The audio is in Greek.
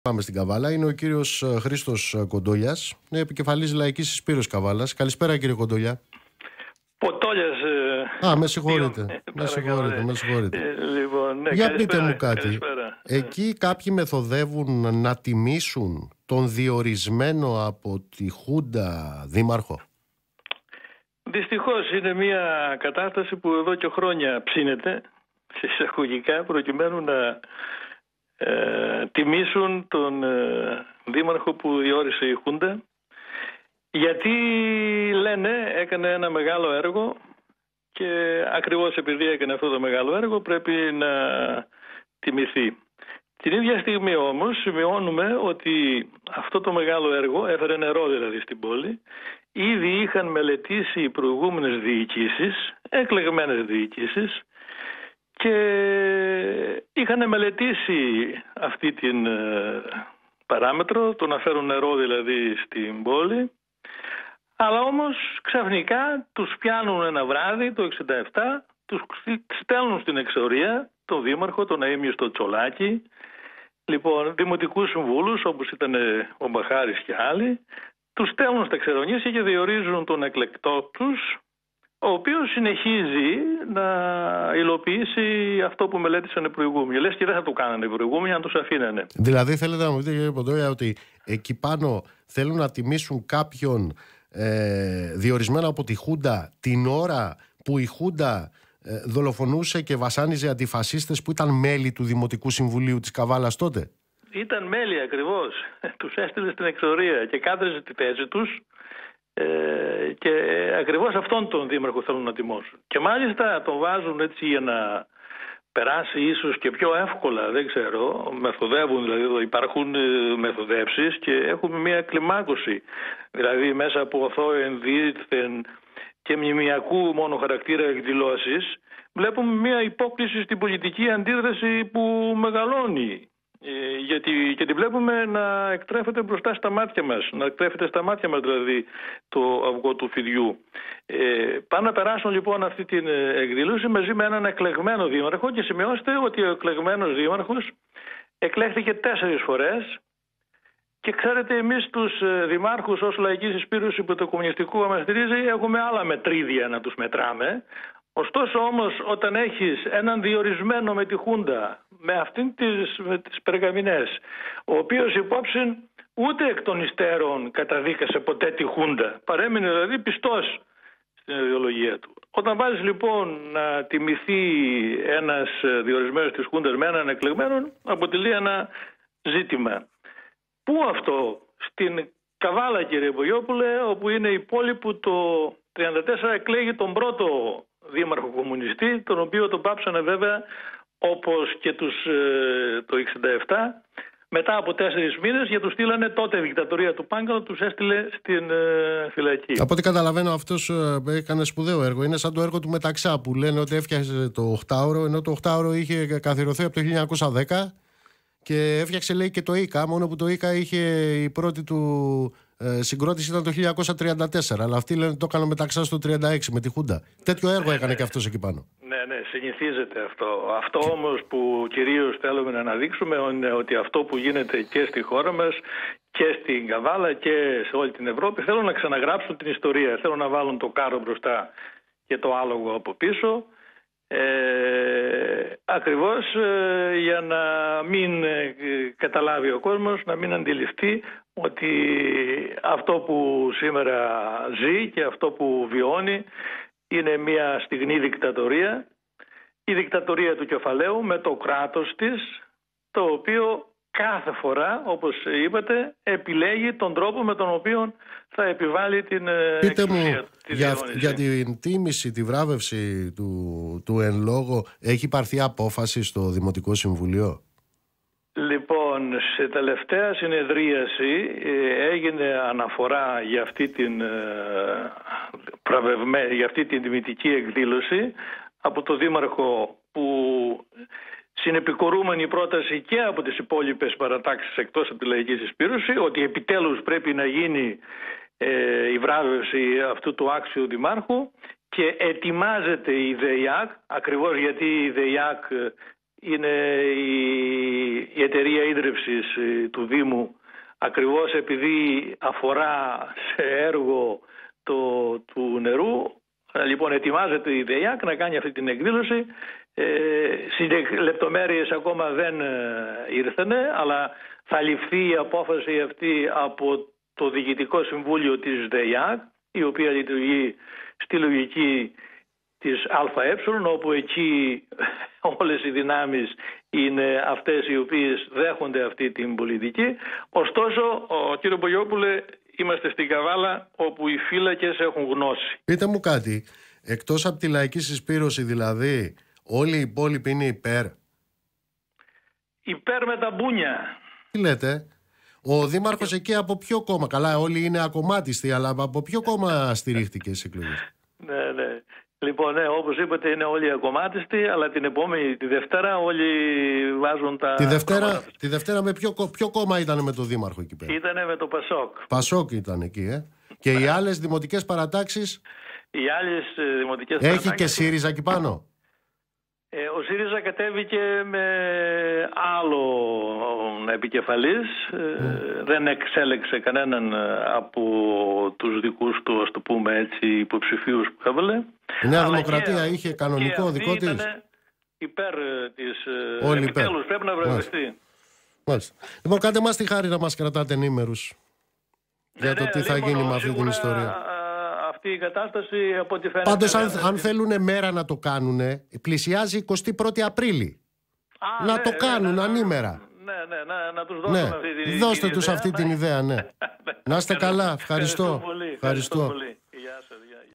Πάμε στην Καβάλα. Είναι ο κύριος Χρήστος Κοντόλιας, είναι επικεφαλής Λαϊκής Συσπήρωσης Καβάλας. Καλησπέρα, κύριε Κοντόλια. Ποτόλιας. Με συγχωρείτε. Με συγχωρείτε. Λοιπόν, ναι, για πείτε μου κάτι. Καλησπέρα. Εκεί κάποιοι μεθοδεύουν να τιμήσουν τον διορισμένο από τη Χούντα δήμαρχο. Δυστυχώς είναι μια κατάσταση που εδώ και χρόνια ψήνεται, σε εισαγωγικά, προκειμένου να τιμήσουν τον δήμαρχο που διόρισε η Χούντα, γιατί λένε έκανε ένα μεγάλο έργο και ακριβώς επειδή έκανε αυτό το μεγάλο έργο πρέπει να τιμηθεί. Την ίδια στιγμή όμως σημειώνουμε ότι αυτό το μεγάλο έργο έφερε νερό δηλαδή στην πόλη. Ήδη είχαν μελετήσει οι προηγούμενες διοικήσεις, εκλεγμένες διοικήσεις, και είχαν μελετήσει αυτή την παράμετρο, το να φέρουν νερό δηλαδή στην πόλη. Αλλά όμως ξαφνικά τους πιάνουν ένα βράδυ το 1967, τους στέλνουν στην εξορία, τον δήμαρχο, τον Αΐμιο στο Τσολάκι, λοιπόν, δημοτικούς συμβούλους όπως ήταν ο Μπαχάρης και άλλοι, τους στέλνουν στα Ξερονήσια και διορίζουν τον εκλεκτό τους, ο οποίος συνεχίζει να υλοποιήσει αυτό που μελέτησαν οι προηγούμενοι. Λες και δεν θα το κάνανε οι προηγούμενοι αν τους αφήνανε. Δηλαδή θέλετε να μου πείτε, κύριε Κοντόλια, ότι εκεί πάνω θέλουν να τιμήσουν κάποιον διορισμένο από τη Χούντα την ώρα που η Χούντα δολοφονούσε και βασάνιζε αντιφασίστες που ήταν μέλη του Δημοτικού Συμβουλίου της Καβάλας τότε. Ήταν μέλη ακριβώς. Τους έστειλε στην εξορία και κάτρεζε τη θέση τους και ακριβώς αυτόν τον δήμαρχο θέλουν να τιμώσουν. Και μάλιστα τον βάζουν έτσι για να περάσει ίσως και πιο εύκολα, δεν ξέρω, μεθοδεύουν, δηλαδή υπάρχουν μεθοδεύσεις και έχουμε μια κλιμάκωση. Δηλαδή μέσα από οθόεν, δίθεν και μνημιακού μόνο χαρακτήρα εκδηλώσεις βλέπουμε μια υπόκληση στην πολιτική αντίδραση που μεγαλώνει. Και τη βλέπουμε να εκτρέφεται μπροστά στα μάτια μας, να εκτρέφεται στα μάτια μας δηλαδή το αυγό του φιδιού. Πάνε να περάσουν λοιπόν αυτή την εκδήλωση μαζί με έναν εκλεγμένο δήμαρχο και σημειώστε ότι ο εκλεγμένος δήμαρχος εκλέχθηκε 4 φορές και ξέρετε εμείς τους δημάρχους ως Λαϊκή Συσπήρωση που το κομμουνιστικό μας στηρίζει έχουμε άλλα μετρίδια να τους μετράμε. Ωστόσο όμως όταν έχεις έναν διορισμένο με τη Χούντα, με αυτήν τις περγαμηνές, ο οποίος υπόψη ούτε εκ των υστέρων καταδίκασε ποτέ τη Χούντα, παρέμεινε δηλαδή πιστός στην ιδεολογία του. Όταν βάζεις λοιπόν να τιμηθεί ένας διορισμένος της Χούντας με έναν εκλεγμένο, αποτελεί ένα ζήτημα. Πού αυτό? Στην Καβάλα, κύριε Μπογιόπουλε, όπου είναι η πόλη που το 1934 εκλέγει τον πρώτο δήμαρχο κομμουνιστή, τον οποίο τον πάψανε βέβαια όπως και το 1967 μετά από 4 μήνες για τους στείλανε τότε η δικτατορία του Πάγκαλο, τους έστειλε στην φυλακή. Από ό,τι καταλαβαίνω αυτός έκανε σπουδαίο έργο. Είναι σαν το έργο του Μεταξά που λένε ότι έφτιαξε το 8ωρο, ενώ το 8ωρο είχε καθιερωθεί από το 1910 και έφτιαξε λέει και το ΙΚΑ, μόνο που το ΙΚΑ είχε η πρώτη του συγκρότηση ήταν το 1934, αλλά αυτοί λένε το έκανε Μεταξά στο 1936 με τη Χούντα. Τέτοιο έργο έκανε και αυτός εκεί πάνω. Ναι, συνηθίζεται αυτό. Αυτό όμως που κυρίως θέλουμε να αναδείξουμε είναι ότι αυτό που γίνεται και στη χώρα μας και στην Καβάλα και σε όλη την Ευρώπη θέλουν να ξαναγράψουν την ιστορία. Θέλουν να βάλουν το κάρο μπροστά και το άλογο από πίσω. Ακριβώς για να μην καταλάβει ο κόσμος, να μην αντιληφθεί ότι αυτό που σήμερα ζει και αυτό που βιώνει είναι μια στιγνή δικτατορία, η δικτατορία του κεφαλαίου με το κράτος της, το οποίο κάθε φορά, όπως είπατε, επιλέγει τον τρόπο με τον οποίο θα επιβάλλει την εξουσία. Για την τίμηση, τη βράβευση του εν λόγω, έχει πάρθει απόφαση στο Δημοτικό Συμβουλίο? Λοιπόν, σε τελευταία συνεδρίαση έγινε αναφορά για αυτή την τιμητική εκδήλωση από το Δήμαρχο, που συνεπικορούμενη πρόταση και από τις υπόλοιπες παρατάξεις εκτός από τη Λαϊκή Συσπήρωση, ότι επιτέλους πρέπει να γίνει η βράβευση αυτού του άξιου δημάρχου και ετοιμάζεται η ΔΕΙΑΚ, ακριβώς γιατί η ΔΕΙΑΚ είναι η εταιρεία ίδρυυσης του Δήμου, ακριβώς επειδή αφορά σε έργο του νερού. Λοιπόν, ετοιμάζεται η ΔΕΙΑΚ να κάνει αυτή την εκδήλωση. Λεπτομέρειες ακόμα δεν ήρθανε, αλλά θα ληφθεί η απόφαση αυτή από το Διοικητικό Συμβούλιο της ΔΕΙΑΚ, η οποία λειτουργεί στη λογική της ΑΕ, όπου εκεί όλες οι δυνάμεις είναι αυτές οι οποίες δέχονται αυτή την πολιτική. Ωστόσο, κύριε Μπογιόπουλε, είμαστε στην Καβάλα, όπου οι φύλακες έχουν γνώση. Πείτε μου κάτι, εκτός από τη λαϊκή συσπήρωση δηλαδή, όλοι οι υπόλοιποι είναι υπέρ? Υπέρ με τα μπούνια. Τι λέτε? Ο δήμαρχος εκεί από ποιο κόμμα? Καλά, όλοι είναι ακομμάτιστοι, αλλά από ποιο κόμμα στηρίχτηκε στις εκλογές? Ναι. Λοιπόν, ναι, όπως είπατε, είναι όλοι ακομμάτιστοι, αλλά την επόμενη, τη Δευτέρα, όλοι βάζουν τα... Τη Δευτέρα με ποιο κόμμα ήταν με το δήμαρχο εκεί πέρα? Ήτανε με το Πασόκ. Πασόκ ήταν εκεί, Και οι άλλες δημοτικές παρατάξεις? Οι άλλες δημοτικές παρατάξεις... Έχει και ΣΥΡΙΖΑ εκεί πάνω? Ο ΣΥΡΙΖΑ κατέβηκε με άλλο επικεφαλής, δεν εξέλεξε κανέναν από τους δικούς του, ας το πούμε έτσι, υποψηφίους που έβαλε. Η Νέα Δημοκρατία είχε κανονικό δικό της. Ήταν υπέρ της, όλοι επιτέλους πρέπει να βραβευτεί. Μάλιστα. Λοιπόν, κάντε μας τη χάρη να μας κρατάτε ενήμερους για το τι θα γίνει με αυτή την ιστορία. Αυτή η κατάσταση από ό,τι φαίνεται... Πάντως αν θέλουν μέρα να το κάνουν, πλησιάζει 21η Απρίλη. Να το κάνουν ανήμερα. Ναι, να τους δώσουμε αυτή την ιδέα. Δώστε τους αυτή την ιδέα, ναι. Να είστε καλά, ευχαριστώ. Ευχαριστώ πολύ. Γεια σας.